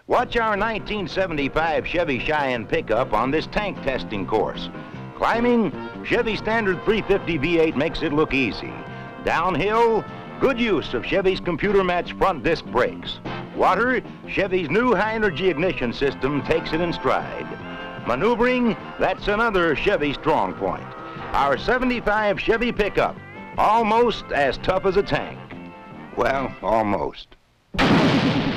Watch our 1975 Chevy Cheyenne pickup on this tank testing course. Climbing, Chevy Standard 350 V8 makes it look easy. Downhill, good use of Chevy's computer-matched front disc brakes. Water, Chevy's new high-energy ignition system takes it in stride. Maneuvering, that's another Chevy strong point. Our 75 Chevy pickup, almost as tough as a tank. Well, almost.